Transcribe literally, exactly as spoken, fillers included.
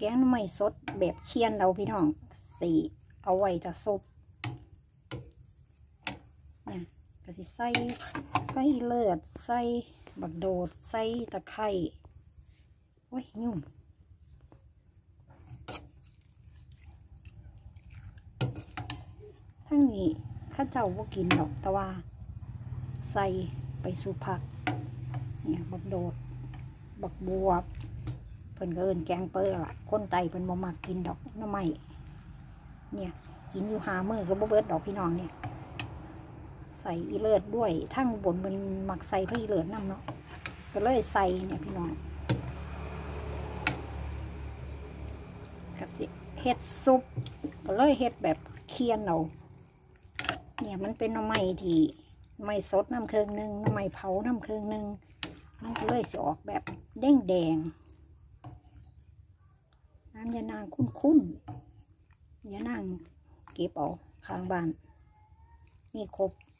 แกงไม่สดแบบเคี่ยนเราพี่น้องสีเอาไว้จะซุปเนี่ยก็สิใส่ไข่เลือดใส่บักโดดใส่ตะไคร้โอ้ยยุ่งทั้งนี้ข้าเจ้าบ่กินดอกแต่ว่าใส่ไปสู่ผักเนี่ยบักโดดบักบวบเพิ่นก็เอิ้นแกงเปิ้ลล่ะคนไตเพิ่นบ่มักกินดอกน้ำไม้เนี่ยกินอยู่หามื้อก็บ่เบิดดอกพี่น้องเนี่ยใส่อีเลิศด้วยทั้งบนมันมักใส่เพื่ออีเลิศน้ำเนาะก็เลยใส่เนี่ยพี่น้องก็สิเฮ็ดซุปก็เลยเฮ็ดแบบเคี่ยนเอาเนี่ยมันเป็นน้ำไม้ที่ไม่สดน้ำเครื่องนึงน้ำไม้เผาน้ำเครื่องนึงมันก็เลยสิออกแบบแดงแดงน้ำยานางคุ้นๆยานางเก็บเอาข้างบ้านนี่ครบ